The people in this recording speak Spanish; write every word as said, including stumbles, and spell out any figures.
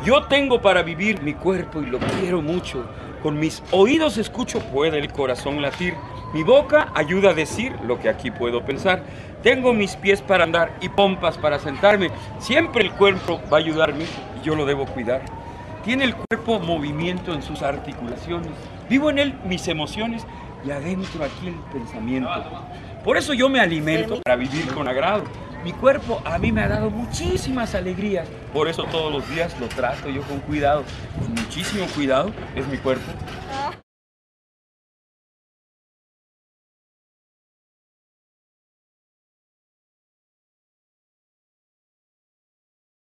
Yo tengo para vivir mi cuerpo y lo quiero mucho. Con mis oídos escucho, puede el corazón latir. Mi boca ayuda a decir lo que aquí puedo pensar. Tengo mis pies para andar y pompas para sentarme. Siempre el cuerpo va a ayudarme y yo lo debo cuidar. Tiene el cuerpo movimiento en sus articulaciones. Vivo en él mis emociones y adentro aquí el pensamiento. Por eso yo me alimento para vivir con agrado. Mi cuerpo a mí me ha dado muchísimas alegrías. Por eso todos los días lo trato yo con cuidado. Con muchísimo cuidado es mi cuerpo.